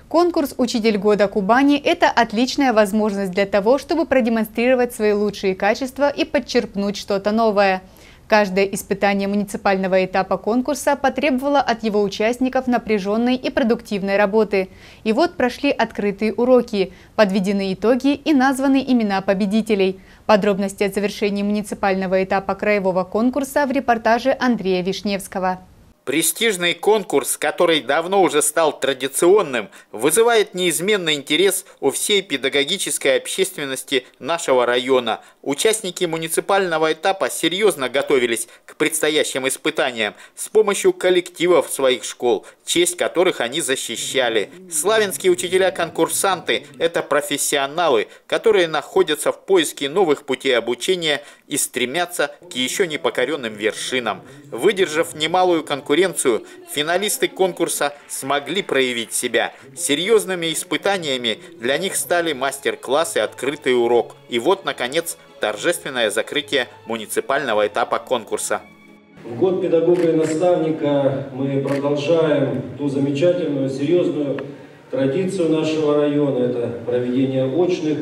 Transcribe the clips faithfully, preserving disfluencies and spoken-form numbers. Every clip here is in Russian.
Конкурс «Учитель года Кубани» – это отличная возможность для того, чтобы продемонстрировать свои лучшие качества и подчерпнуть что-то новое. Каждое испытание муниципального этапа конкурса потребовало от его участников напряженной и продуктивной работы. И вот прошли открытые уроки, подведены итоги и названы имена победителей. Подробности о завершении муниципального этапа краевого конкурса в репортаже Андрея Вишневского. Престижный конкурс, который давно уже стал традиционным, вызывает неизменный интерес у всей педагогической общественности нашего района. Участники муниципального этапа серьезно готовились к предстоящим испытаниям с помощью коллективов своих школ, честь которых они защищали. Славянские учителя-конкурсанты – это профессионалы, которые находятся в поиске новых путей обучения и стремятся к еще не покоренным вершинам. Выдержав немалую конкуренцию, финалисты конкурса смогли проявить себя. Серьезными испытаниями для них стали мастер-класс и открытый урок. И вот, наконец, торжественное закрытие муниципального этапа конкурса. В год педагога и наставника мы продолжаем ту замечательную, серьезную традицию нашего района. Это проведение очных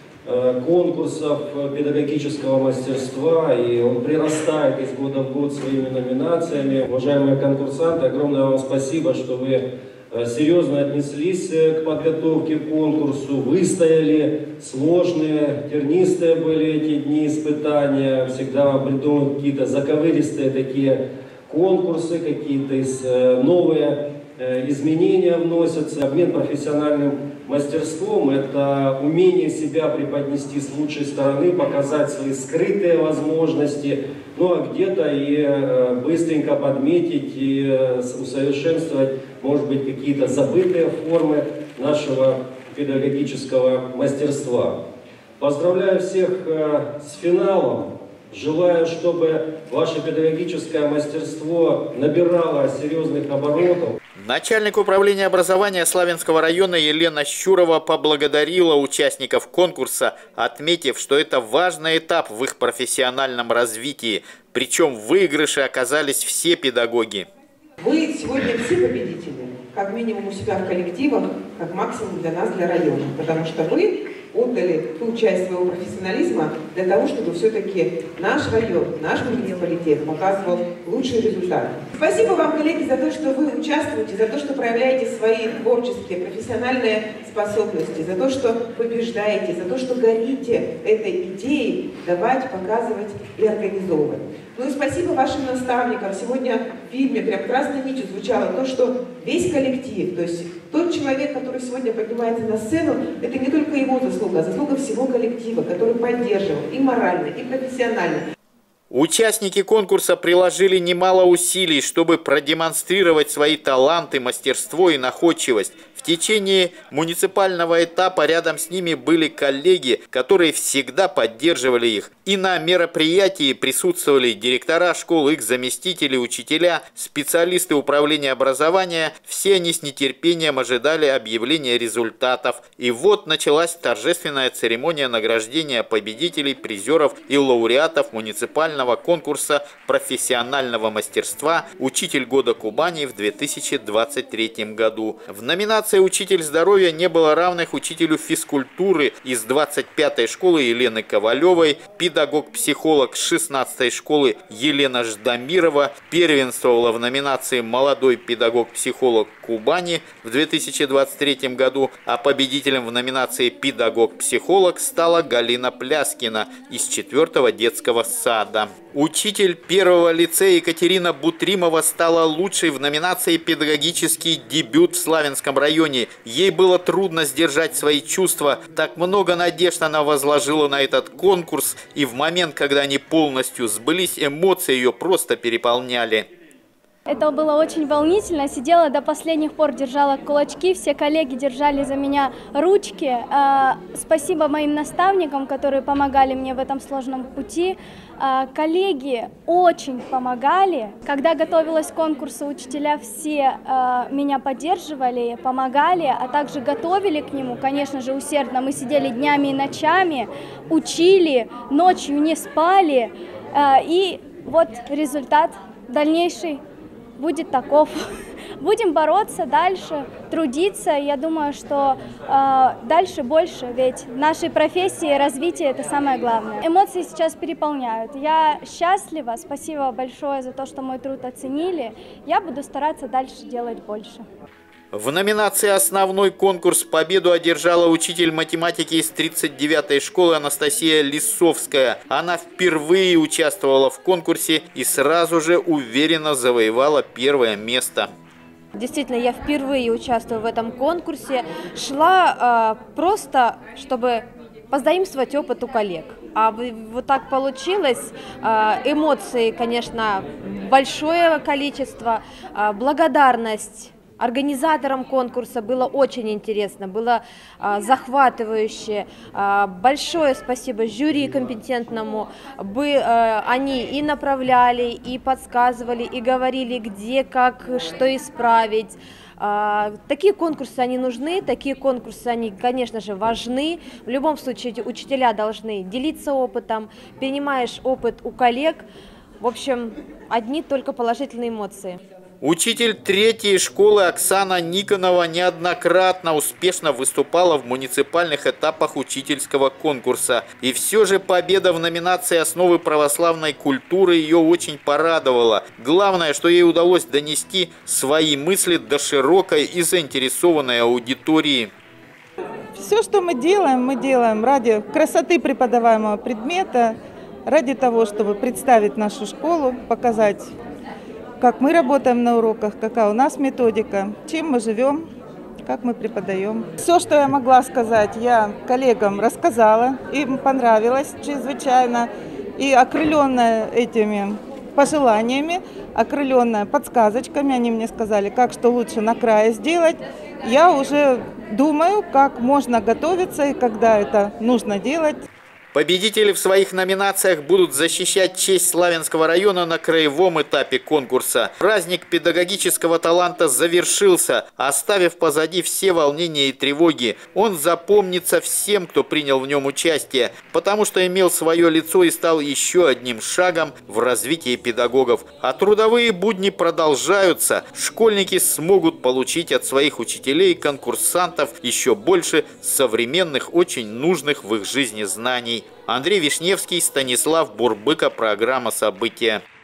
конкурсов педагогического мастерства, и он прирастает из года в год своими номинациями. Уважаемые конкурсанты, огромное вам спасибо, что вы серьезно отнеслись к подготовке к конкурсу, выстояли, сложные, тернистые были эти дни испытания, всегда вам придумывают какие-то заковыристые такие конкурсы, какие-то новые изменения вносятся. Обмен профессиональным мастерством – это умение себя преподнести с лучшей стороны, показать свои скрытые возможности, ну а где-то и быстренько подметить и усовершенствовать, может быть, какие-то забытые формы нашего педагогического мастерства. Поздравляю всех с финалом. Желаю, чтобы ваше педагогическое мастерство набирало серьезных оборотов. Начальник управления образования Славянского района Елена Щурова поблагодарила участников конкурса, отметив, что это важный этап в их профессиональном развитии. Причем в выигрыше оказались все педагоги. Вы сегодня все победители, как минимум у себя в коллективах, как максимум для нас, для района. Потому что вы отдали ту часть своего профессионализма для того, чтобы все-таки наш район, наш муниципалитет показывал лучшие результаты. Спасибо вам, коллеги, за то, что вы участвуете, за то, что проявляете свои творческие, профессиональные способности, за то, что побеждаете, за то, что горите этой идеей давать, показывать и организовывать. Ну и спасибо вашим наставникам. Сегодня в фильме прям красной нитью звучало то, что весь коллектив, то есть тот человек, который сегодня поднимается на сцену, это не только его заслуга, а заслуга всего коллектива, который поддерживал и морально, и профессионально. Участники конкурса приложили немало усилий, чтобы продемонстрировать свои таланты, мастерство и находчивость. В течение муниципального этапа рядом с ними были коллеги, которые всегда поддерживали их. И на мероприятии присутствовали директора школ, их заместители, учителя, специалисты управления образования. Все они с нетерпением ожидали объявления результатов. И вот началась торжественная церемония награждения победителей, призеров и лауреатов муниципального конкурса профессионального мастерства «Учитель года Кубани» в две тысячи двадцать третьем году. В номинации «Учитель здоровья» не было равных учителю физкультуры из двадцать пятой школы Елены Ковалевой, педагог-психолог шестнадцатой школы Елена Ждамирова первенствовала в номинации «Молодой педагог-психолог Кубани» в две тысячи двадцать третьем году, а победителем в номинации «Педагог-психолог» стала Галина Пляскина из четвёртого детского сада. Учитель первого лицея Екатерина Бутримова стала лучшей в номинации «Педагогический дебют» в Славянском районе. Ей было трудно сдержать свои чувства. Так много надежд она возложила на этот конкурс, и в момент, когда они полностью сбылись, эмоции ее просто переполняли. Это было очень волнительно, сидела до последних пор, держала кулачки, все коллеги держали за меня ручки. Спасибо моим наставникам, которые помогали мне в этом сложном пути. Коллеги очень помогали. Когда готовилась к конкурсу, учителя все меня поддерживали, помогали, а также готовили к нему, конечно же, усердно. Мы сидели днями и ночами, учили, ночью не спали. И вот результат дальнейший. будет таков. Будем бороться дальше, трудиться. Я думаю, что э, дальше больше, ведь в нашей профессии развитие – это самое главное. Эмоции сейчас переполняют. Я счастлива, спасибо большое за то, что мой труд оценили. Я буду стараться дальше делать больше. В номинации «Основной конкурс» победу одержала учитель математики из тридцать девятой школы Анастасия Лисовская. Она впервые участвовала в конкурсе и сразу же уверенно завоевала первое место. Действительно, я впервые участвую в этом конкурсе. Шла э, просто, чтобы позаимствовать опыт у коллег. А вот так получилось. Э, эмоций, конечно, большое количество. Э, благодарность организаторам конкурса, было очень интересно, было а, захватывающе. А, большое спасибо жюри компетентному. Бы, а, они и направляли, и подсказывали, и говорили, где, как, что исправить. А, такие конкурсы, они нужны, такие конкурсы, они, конечно же, важны. В любом случае, учителя должны делиться опытом, перенимаешь опыт у коллег. В общем, одни только положительные эмоции. Учитель третьей школы Оксана Никонова неоднократно успешно выступала в муниципальных этапах учительского конкурса. И все же победа в номинации «Основы православной культуры» ее очень порадовала. Главное, что ей удалось донести свои мысли до широкой и заинтересованной аудитории. Все, что мы делаем, мы делаем ради красоты преподаваемого предмета, ради того, чтобы представить нашу школу, показать, как мы работаем на уроках, какая у нас методика, чем мы живем, как мы преподаем. Все, что я могла сказать, я коллегам рассказала, им понравилось чрезвычайно. И окрыленная этими пожеланиями, окрыленная подсказочками, они мне сказали, как что лучше на крае сделать. Я уже думаю, как можно готовиться и когда это нужно делать. Победители в своих номинациях будут защищать честь Славянского района на краевом этапе конкурса. Праздник педагогического таланта завершился, оставив позади все волнения и тревоги. Он запомнится всем, кто принял в нем участие, потому что имел свое лицо и стал еще одним шагом в развитии педагогов. А трудовые будни продолжаются. Школьники смогут получить от своих учителей и конкурсантов еще больше современных, очень нужных в их жизни знаний. Андрей Вишневский, Станислав Бурбыка, программа «События».